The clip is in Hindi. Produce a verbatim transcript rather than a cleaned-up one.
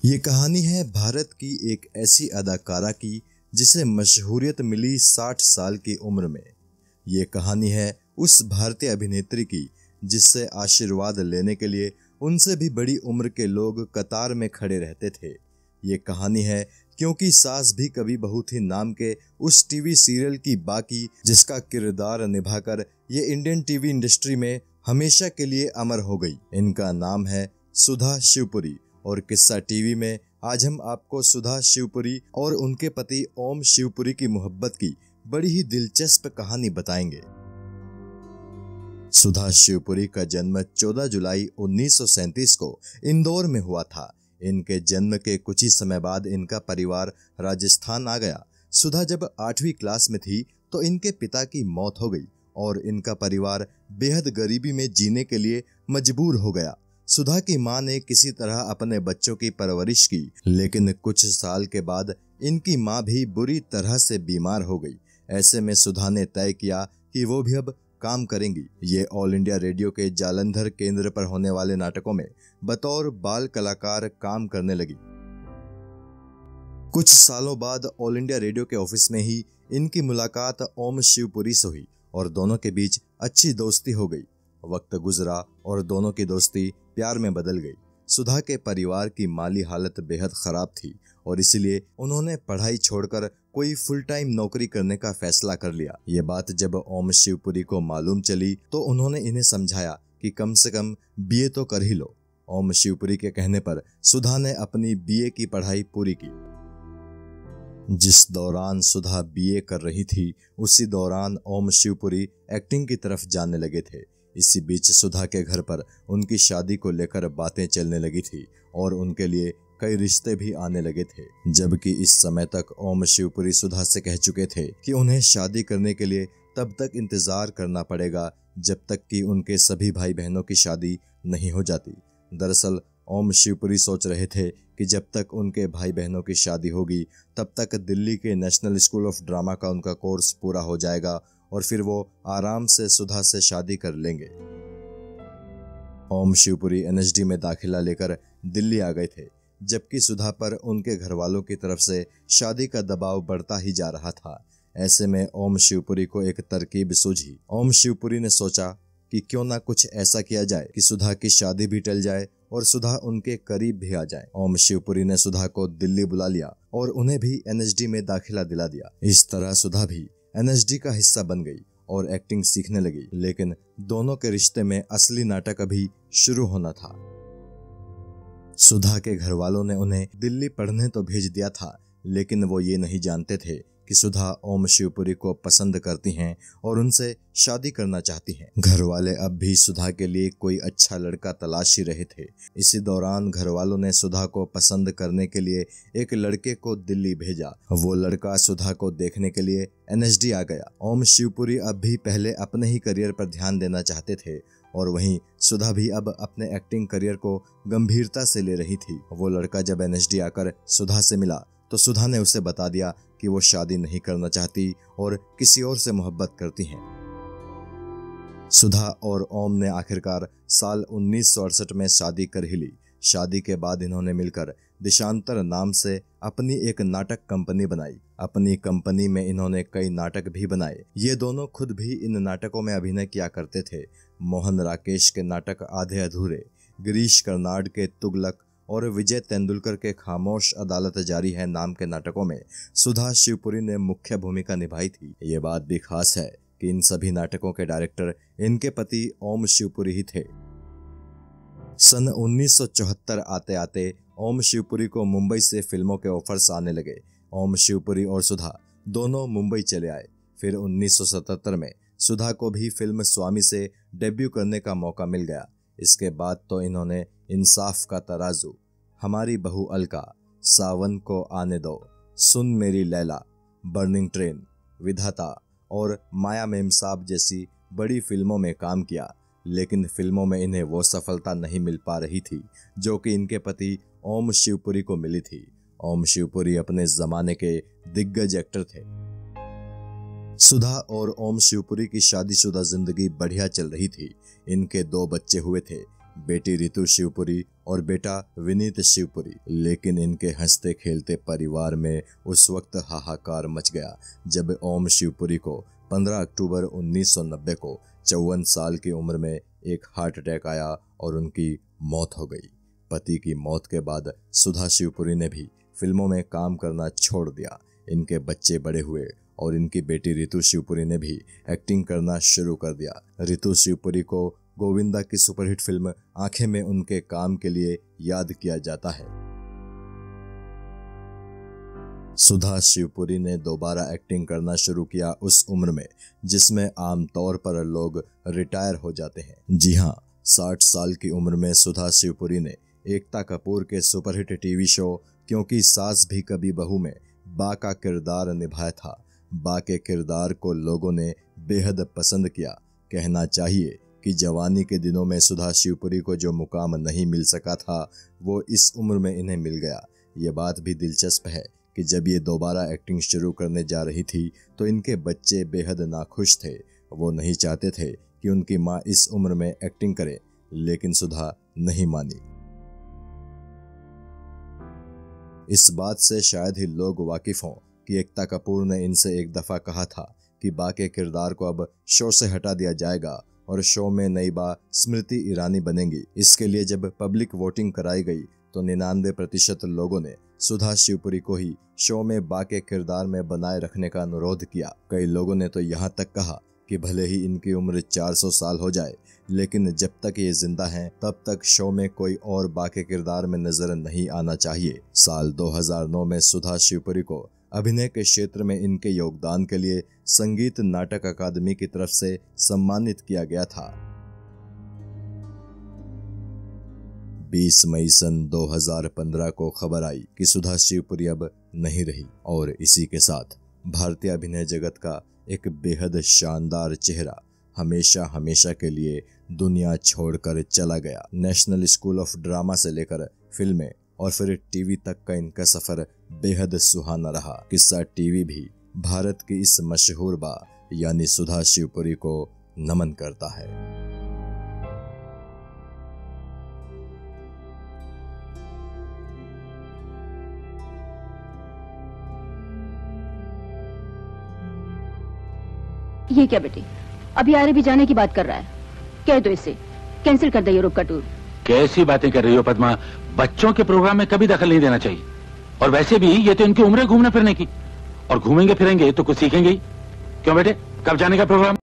ये कहानी है भारत की एक ऐसी अदाकारा की जिसे मशहूरियत मिली साठ साल की उम्र में। ये कहानी है उस भारतीय अभिनेत्री की जिससे आशीर्वाद लेने के लिए उनसे भी बड़ी उम्र के लोग कतार में खड़े रहते थे। ये कहानी है क्योंकि सास भी कभी बहू थी नाम के उस टीवी सीरियल की बाकी, जिसका किरदार निभाकर ये इंडियन टीवी इंडस्ट्री में हमेशा के लिए अमर हो गई। इनका नाम है सुधा शिवपुरी और किस्सा टीवी में आज हम आपको सुधा शिवपुरी और उनके पति ओम शिवपुरी की मोहब्बत की बड़ी ही दिलचस्प कहानी बताएंगे। सुधा शिवपुरी का जन्म चौदह जुलाई उन्नीस सौ सैंतीस को इंदौर में हुआ था। इनके जन्म के कुछ ही समय बाद इनका परिवार राजस्थान आ गया। सुधा जब आठवीं क्लास में थी तो इनके पिता की मौत हो गई और इनका परिवार बेहद गरीबी में जीने के लिए मजबूर हो गया। सुधा की मां ने किसी तरह अपने बच्चों की परवरिश की, लेकिन कुछ साल के बाद इनकी मां भी बुरी तरह से बीमार हो गई। ऐसे में सुधा ने तय किया कि वो भी अब काम करेंगी। ये ऑल इंडिया रेडियो के जालंधर केंद्र पर होने वाले नाटकों में बतौर बाल कलाकार काम करने लगी। कुछ सालों बाद ऑल इंडिया रेडियो के ऑफिस में ही इनकी मुलाकात ओम शिवपुरी से हुई और दोनों के बीच अच्छी दोस्ती हो गई। वक्त गुजरा और दोनों की दोस्ती प्यार में बदल गई। सुधा के परिवार की माली हालत बेहद खराब थी और इसलिए उन्होंने पढ़ाई छोड़कर कोई फुल टाइम नौकरी करने का फैसला कर लिया। ये बात जब ओम शिवपुरी को मालूम चली तो उन्होंने इन्हें समझाया कि कम से कम बीए तो कर ही लो। ओम शिवपुरी के कहने पर सुधा ने अपनी बीए की पढ़ाई पूरी की। जिस दौरान सुधा बीए कर रही थी उसी दौरान ओम शिवपुरी एक्टिंग की तरफ जाने लगे थे। इसी बीच सुधा के घर पर उनकी शादी को लेकर बातें चलने लगी थी और उनके लिए कई रिश्ते भी आने लगे थे, जबकि इस समय तक ओम शिवपुरी सुधा से कह चुके थे कि उन्हें शादी करने के लिए तब तक इंतजार करना पड़ेगा जब तक कि उनके सभी भाई बहनों की शादी नहीं हो जाती। दरअसल ओम शिवपुरी सोच रहे थे कि जब तक उनके भाई बहनों की शादी होगी तब तक दिल्ली के नेशनल स्कूल ऑफ ड्रामा का उनका कोर्स पूरा हो जाएगा और फिर वो आराम से सुधा से शादी कर लेंगे। ओम शिवपुरी एनएसडी में दाखिला लेकर दिल्ली आ गए थे, जबकि सुधा पर उनके घर वालों की तरफ से शादी का दबाव बढ़ता ही जा रहा था। ऐसे में ओम शिवपुरी को एक तरकीब सूझी। ओम शिवपुरी ने सोचा कि क्यों ना कुछ ऐसा किया जाए कि सुधा की शादी भी टल जाए और सुधा उनके करीब भी आ जाए। ओम शिवपुरी ने सुधा को दिल्ली बुला लिया और उन्हें भी एनएसडी में दाखिला दिला दिया। इस तरह सुधा भी एनएसडी का हिस्सा बन गई और एक्टिंग सीखने लगी, लेकिन दोनों के रिश्ते में असली नाटक अभी शुरू होना था। सुधा के घर वालों ने उन्हें दिल्ली पढ़ने तो भेज दिया था, लेकिन वो ये नहीं जानते थे कि सुधा ओम शिवपुरी को पसंद करती हैं और उनसे शादी करना चाहती हैं। घर वाले अब भी सुधा के लिए कोई अच्छा लड़का तलाश ही रहे थे। इसी दौरान घर वालों ने सुधा को पसंद करने के लिए एक लड़के को दिल्ली भेजा। वो लड़का सुधा को देखने के लिए एनएसडी आ गया। ओम शिवपुरी अब भी पहले अपने ही करियर पर ध्यान देना चाहते थे और वहीं सुधा भी अब अपने एक्टिंग करियर को गंभीरता से ले रही थी। वो लड़का जब एनएसडी आकर सुधा से मिला तो सुधा ने उसे बता दिया कि वो शादी नहीं करना चाहती और किसी और से मोहब्बत करती हैं। सुधा और ओम ने आखिरकार साल उन्नीस सौ अड़सठ में शादी कर ही ली। शादी के बाद इन्होंने मिलकर देशांतर नाम से अपनी एक नाटक कंपनी बनाई। अपनी कंपनी में इन्होंने कई नाटक भी बनाए। ये दोनों खुद भी इन नाटकों में अभिनय किया करते थे। मोहन राकेश के नाटक आधे अधूरे, गिरीश कर्नाड के तुगलक और विजय तेंदुलकर के खामोश अदालत जारी है नाम के नाटकों में सुधा शिवपुरी ने मुख्य भूमिका निभाई थी। ये बात भी खास है कि इन सभी नाटकों के डायरेक्टर इनके पति ओम शिवपुरी ही थे। सन उन्नीस सौ चौहत्तर आते आते ओम शिवपुरी को मुंबई से फिल्मों के ऑफर्स आने लगे। ओम शिवपुरी और सुधा दोनों मुंबई चले आए। फिर उन्नीस सौ सतहत्तर में सुधा को भी फिल्म स्वामी से डेब्यू करने का मौका मिल गया। इसके बाद तो इन्होंने इंसाफ का तराजू, हमारी बहू अलका, सावन को आने दो, सुन मेरी लैला, बर्निंग ट्रेन, विधाता और माया मेमसाब जैसी बड़ी फिल्मों में काम किया, लेकिन फिल्मों में इन्हें वो सफलता नहीं मिल पा रही थी जो कि इनके पति ओम शिवपुरी को मिली थी। ओम शिवपुरी अपने जमाने के दिग्गज एक्टर थे। सुधा और ओम शिवपुरी की शादीशुदा जिंदगी बढ़िया चल रही थी। इनके दो बच्चे हुए थे, बेटी रितु शिवपुरी और बेटा विनीत शिवपुरी। लेकिन इनके हंसते खेलते परिवार में उस वक्त हाहाकार मच गया जब ओम शिवपुरी को पंद्रह अक्टूबर उन्नीस सौ नब्बे को चौवन साल की उम्र में एक हार्ट अटैक आया और उनकी मौत हो गई। पति की मौत के बाद सुधा शिवपुरी ने भी फिल्मों में काम करना छोड़ दिया। इनके बच्चे बड़े हुए और इनकी बेटी रितु शिवपुरी ने भी एक्टिंग करना शुरू कर दिया। रितु शिवपुरी को गोविंदा की सुपरहिट फिल्म आंखें में उनके काम के लिए याद किया जाता है। सुधा शिवपुरी ने दोबारा एक्टिंग करना शुरू किया उस उम्र में जिसमें आमतौर पर लोग रिटायर हो जाते हैं। जी हाँ, साठ साल की उम्र में सुधा शिवपुरी ने एकता कपूर के सुपरहिट टीवी शो क्योंकि सास भी कभी बहू में बा का किरदार निभाया था। बा के किरदार को लोगों ने बेहद पसंद किया। कहना चाहिए कि जवानी के दिनों में सुधा शिवपुरी को जो मुकाम नहीं मिल सका था वो इस उम्र में इन्हें मिल गया। ये बात भी दिलचस्प है कि जब ये दोबारा एक्टिंग शुरू करने जा रही थी तो इनके बच्चे बेहद नाखुश थे। वो नहीं चाहते थे कि उनकी माँ इस उम्र में एक्टिंग करे, लेकिन सुधा नहीं मानी। इस बात से शायद ही लोग वाकिफ हों कि एकता कपूर ने इनसे एक दफा कहा था कि बा के किरदार को अब शो से हटा दिया जाएगा और शो में नई बा स्मृति ईरानी बनेंगी। इसके लिए जब पब्लिक वोटिंग कराई गई तो निन्यानवे प्रतिशत लोगों ने सुधा शिवपुरी को ही शो में बा के किरदार में बनाए रखने का अनुरोध किया। कई लोगों ने तो यहाँ तक कहा कि भले ही इनकी उम्र चार सौ साल हो जाए, लेकिन जब तक ये जिंदा हैं तब तक शो में कोई और बा के किरदार में नजर नहीं आना चाहिए। साल दो हज़ार नौ में सुधा शिवपुरी को अभिनय के क्षेत्र में इनके योगदान के लिए संगीत नाटक अकादमी की तरफ से सम्मानित किया गया था। बीस मई सन दो हज़ार पंद्रह को खबर आई कि सुधा शिवपुरी अब नहीं रही और इसी के साथ भारतीय अभिनय जगत का एक बेहद शानदार चेहरा हमेशा हमेशा के लिए दुनिया छोड़कर चला गया। नेशनल स्कूल ऑफ ड्रामा से लेकर फिल्में और फिर टीवी तक का इनका सफर बेहद सुहाना रहा। किस्सा टीवी भी भारत की इस मशहूर बा यानी सुधा शिवपुरी को नमन करता है। ये क्या बेटी, अभी आरे भी जाने की बात कर रहा है? कह दो इसे कैंसिल कर दे यूरोप का टूर। कैसी बातें कर रही हो पद्मा? बच्चों के प्रोग्राम में कभी दखल नहीं देना चाहिए। और वैसे भी ये तो इनकी उम्र है घूमने फिरने की, और घूमेंगे फिरेंगे तो कुछ सीखेंगे ही। क्यों बेटे, कब जाने का प्रोग्राम?